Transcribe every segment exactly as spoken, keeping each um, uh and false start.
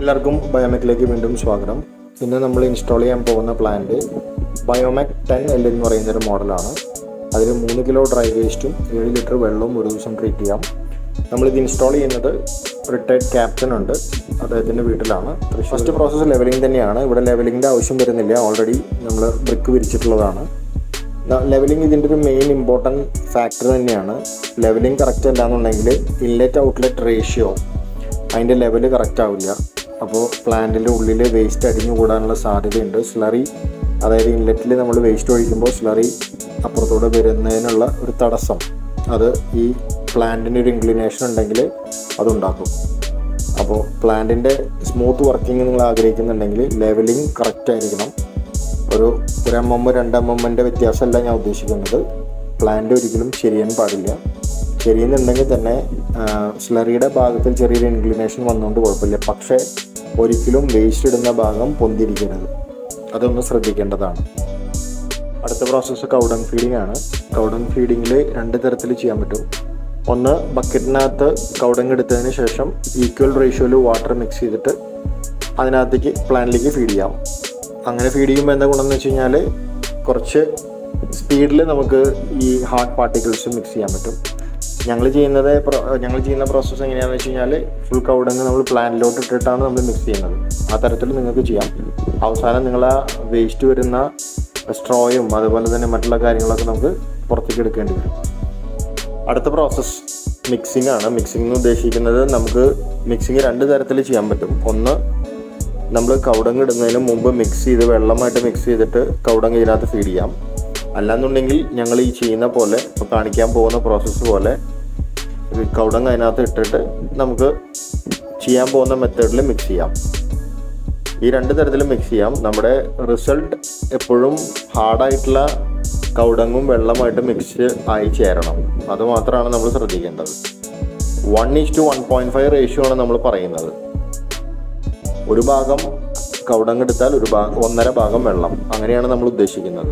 എല്ലാവർക്കും ബയോമെക്കിലേക്ക് വീണ്ടും സ്വാഗതം. ഇന്ന് നമ്മൾ ഇൻസ്റ്റാൾ ചെയ്യാൻ പോകുന്ന പ്ലാന്റ് ബയോമെക് ടെൻ എൽ എന്ന് പറയുന്നൊരു മോഡലാണ്. അതിൽ മൂന്ന് കിലോ ഡ്രൈ വേസ്റ്റും ഏഴ് ലിറ്റർ വെള്ളവും ഒരു ദിവസം ട്രീറ്റ് ചെയ്യാം. നമ്മളിത് ഇൻസ്റ്റാൾ ചെയ്യുന്നത് റിട്ടയർഡ് ക്യാപ്റ്റൻ ഉണ്ട്, അദ്ദേഹത്തിൻ്റെ വീട്ടിലാണ്. ഫസ്റ്റ് പ്രോസസ്സ് ലെവലിംഗ് തന്നെയാണ്. ഇവിടെ ലെവലിങ്ങിൻ്റെ ആവശ്യം വരുന്നില്ല, ഓൾറെഡി നമ്മൾ ബ്രിക്ക് വിരിച്ചിട്ടുള്ളതാണ്. ലെവലിംഗ് ഇതിൻ്റെ ഒരു മെയിൻ ഇമ്പോർട്ടൻറ്റ് ഫാക്ടർ തന്നെയാണ്. ലെവലിംഗ് കറക്റ്റ് അല്ലാന്നുണ്ടെങ്കിൽ ഇൻലെറ്റ് ഔട്ട്ലെറ്റ് റേഷ്യോ അതിൻ്റെ ലെവൽ കറക്റ്റ് ആവില്ല. അപ്പോൾ പ്ലാന്റിൻ്റെ ഉള്ളിൽ വേസ്റ്റ് അടിഞ്ഞു കൂടാനുള്ള സാധ്യതയുണ്ട്. സ്ലറി, അതായത് ഇൻലെറ്റിൽ നമ്മൾ വേസ്റ്റ് ഒഴിക്കുമ്പോൾ സ്ലറി അപ്പുറത്തൂടെ വരുന്നതിനുള്ള ഒരു തടസ്സം, അത് ഈ പ്ലാന്റിന് ഒരു ഇൻക്ലിനേഷൻ ഉണ്ടെങ്കിൽ അതുണ്ടാക്കും. അപ്പോൾ പ്ലാന്റിൻ്റെ സ്മൂത്ത് വർക്കിംഗ് നിങ്ങൾ ആഗ്രഹിക്കുന്നുണ്ടെങ്കിൽ ലെവലിംഗ് കറക്റ്റ് ആയിരിക്കണം. ഒരു ഒരു എം എം രണ്ട് എം എമ്മിൻ്റെ വ്യത്യാസമല്ല ഞാൻ ഉദ്ദേശിക്കുന്നത്. പ്ലാന്റ് ഒരിക്കലും ശരിയാൻ പാടില്ല. ശരിയെന്നുണ്ടെങ്കിൽ തന്നെ സ്ലറിയുടെ ഭാഗത്തിൽ ചെറിയൊരു ഇൻക്ലിനേഷൻ വന്നുകൊണ്ട് കുഴപ്പമില്ല. പക്ഷേ ഒരിക്കലും വേസ്റ്റ് ഇടുന്ന ഭാഗം പൊന്തിരിക്കരുത്, അതൊന്ന് ശ്രദ്ധിക്കേണ്ടതാണ്. അടുത്ത പ്രോസസ്സ് കൗഡങ് ഫീഡിംഗ് ആണ്. കൗഡങ് ഫീഡിങ്ങിൽ രണ്ട് തരത്തിൽ ചെയ്യാൻ പറ്റും. ഒന്ന്, ബക്കറ്റിനകത്ത് കൗഡങ് എടുത്തതിന് ശേഷം ഈക്വൽ റേഷ്യോയിൽ വാട്ടർ മിക്സ് ചെയ്തിട്ട് അതിനകത്തേക്ക് പ്ലാന്റിലേക്ക് ഫീഡ് ചെയ്യാം. അങ്ങനെ ഫീഡ് ചെയ്യുമ്പോൾ എന്താ ഗുണമെന്ന് വെച്ച് കഴിഞ്ഞാൽ കുറച്ച് സ്പീഡിൽ നമുക്ക് ഈ ഹാർഡ് പാർട്ടിക്കിൾസ് മിക്സ് ചെയ്യാൻ പറ്റും. ഞങ്ങൾ ചെയ്യുന്നത് ഞങ്ങൾ ചെയ്യുന്ന പ്രോസസ്സ് എങ്ങനെയാണെന്ന് വെച്ച് കഴിഞ്ഞാൽ ഫുൾ കൗഡങ് നമ്മൾ പ്ലാന്റിലോട്ട് ഇട്ടിട്ടാണ് നമ്മൾ മിക്സ് ചെയ്യുന്നത്. ആ തരത്തിൽ നിങ്ങൾക്ക് ചെയ്യാം. അവസാനം നിങ്ങൾ ആ വേസ്റ്റ് വരുന്ന സ്ട്രോയും അതുപോലെ തന്നെ മറ്റുള്ള കാര്യങ്ങളൊക്കെ നമുക്ക് പുറത്തേക്ക് എടുക്കേണ്ടി വരും. അടുത്ത പ്രോസസ്സ് മിക്സിംഗ് ആണ്. മിക്സിംഗ് എന്ന് ഉദ്ദേശിക്കുന്നത് നമുക്ക് മിക്സിങ് രണ്ട് തരത്തിൽ ചെയ്യാൻ പറ്റും. ഒന്ന്, നമ്മൾ കൗഡങ് ഇടുന്നതിന് മുമ്പ് മിക്സ് ചെയ്ത് വെള്ളമായിട്ട് മിക്സ് ചെയ്തിട്ട് കൗഡങ് ഇതിനകത്ത് ഫീഡ് ചെയ്യാം. അല്ലാന്നുണ്ടെങ്കിൽ ഞങ്ങൾ ഈ ചെയ്യുന്ന പോലെ, ഇപ്പോൾ കാണിക്കാൻ പോകുന്ന പ്രോസസ്സ് പോലെ കൗഡങ് അതിനകത്ത് ഇട്ടിട്ട് നമുക്ക് ചെയ്യാൻ പോകുന്ന മെത്തേഡിൽ മിക്സ് ചെയ്യാം. ഈ രണ്ട് തരത്തിൽ മിക്സ് ചെയ്യാം. നമ്മുടെ റിസൾട്ട് എപ്പോഴും ഹാർഡായിട്ടുള്ള കൗഡങ്ങും വെള്ളമായിട്ട് മിക്സ് ആയി ചേരണം. അതുമാത്രമാണ് നമ്മൾ ശ്രദ്ധിക്കേണ്ടത്. One is to one point five ratio ആണ് നമ്മൾ പറയുന്നത്. ഒരു ഭാഗം കൗഡങ് എടുത്താൽ ഒരു ഭാഗം ഒന്നര ഭാഗം വെള്ളം, അങ്ങനെയാണ് നമ്മൾ ഉദ്ദേശിക്കുന്നത്.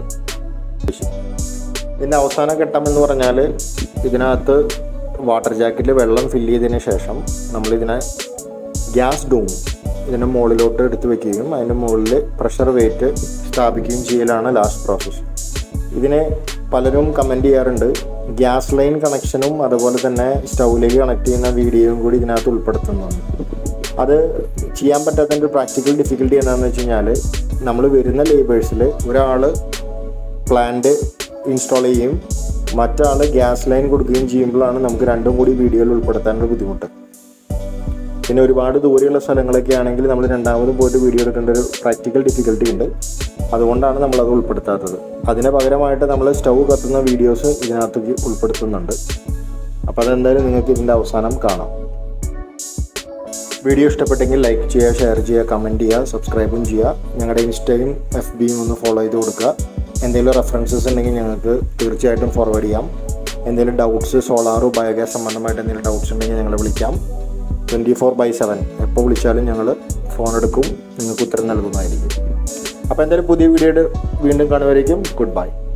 ഇതിൻ്റെ അവസാന ഘട്ടം എന്ന് പറഞ്ഞാൽ ഇതിനകത്ത് വാട്ടർ ജാക്കറ്റിൽ വെള്ളം ഫില്ല് ചെയ്തതിന് ശേഷം നമ്മളിതിനെ ഗ്യാസ് ഡൂം ഇതിൻ്റെ മുകളിലോട്ട് എടുത്ത് വയ്ക്കുകയും അതിൻ്റെ മുകളിൽ പ്രഷർ വെയിറ്റ് സ്ഥാപിക്കുകയും ചെയ്യലാണ് ലാസ്റ്റ് പ്രോസസ്സ്. ഇതിനെ പലരും കമൻറ്റ് ചെയ്യാറുണ്ട്. ഗ്യാസ് ലൈൻ കണക്ഷനും അതുപോലെ തന്നെ സ്റ്റൗവിലേക്ക് കണക്ട് ചെയ്യുന്ന വീഡിയോയും കൂടി ഇതിനകത്ത് ഉൾപ്പെടുത്തുന്നുണ്ട്. അത് ചെയ്യാൻ പറ്റാത്തതിൻ്റെ പ്രാക്ടിക്കൽ ഡിഫിക്കൽട്ടി എന്താണെന്ന് വെച്ച് കഴിഞ്ഞാൽ നമ്മൾ വരുന്ന ലേബേഴ്സിൽ ഒരാൾ പ്ലാന്റ് ഇൻസ്റ്റാൾ ചെയ്യും, മറ്റാൾ ഗ്യാസ് ലൈൻ കൊടുക്കുകയും ചെയ്യുമ്പോഴാണ് നമുക്ക് രണ്ടും കൂടി വീഡിയോയിൽ ഉൾപ്പെടുത്താനുള്ള ബുദ്ധിമുട്ട്. പിന്നെ ഒരുപാട് ദൂരെയുള്ള സ്ഥലങ്ങളൊക്കെ ആണെങ്കിൽ നമ്മൾ രണ്ടാമതും പോയിട്ട് വീഡിയോ എടുക്കേണ്ട ഒരു പ്രാക്ടിക്കൽ ഡിഫിക്കൽട്ടി ഉണ്ട്. അതുകൊണ്ടാണ് നമ്മളത് ഉൾപ്പെടുത്താത്തത്. അതിന് പകരമായിട്ട് നമ്മൾ സ്റ്റൗ കത്തുന്ന വീഡിയോസ് ഇതിനകത്തേക്ക് ഉൾപ്പെടുത്തുന്നുണ്ട്. അപ്പോൾ അതെന്തായാലും നിങ്ങൾക്ക് ഇതിൻ്റെ അവസാനം കാണാം. വീഡിയോ ഇഷ്ടപ്പെട്ടെങ്കിൽ ലൈക്ക് ചെയ്യുക, ഷെയർ ചെയ്യുക, കമൻറ്റ് ചെയ്യുക, സബ്സ്ക്രൈബും ചെയ്യുക. ഞങ്ങളുടെ ഇൻസ്റ്റയും എഫ് ബിയും ഒന്ന് ഫോളോ ചെയ്ത് കൊടുക്കുക. എന്തെങ്കിലും റെഫറൻസസ് ഉണ്ടെങ്കിൽ ഞങ്ങൾക്ക് തീർച്ചയായിട്ടും ഫോർവേഡ് ചെയ്യാം. എന്തെങ്കിലും ഡൗട്ട്സ്, സോളാറോ ബയോഗ്യാസ് സംബന്ധമായിട്ട് എന്തെങ്കിലും ഡൗട്ട്സ് ഉണ്ടെങ്കിൽ ഞങ്ങളെ വിളിക്കാം. ട്വൻറ്റി ഫോർ ബൈ സെവൻ എപ്പോൾ വിളിച്ചാലും ഞങ്ങൾ ഫോൺ എടുക്കും, നിങ്ങൾക്ക് ഉത്തരം നൽകുന്നതായിരിക്കും. അപ്പോൾ എന്തായാലും പുതിയ വീഡിയോയുടെ വീണ്ടും കാണുമായിരിക്കും. Good bye.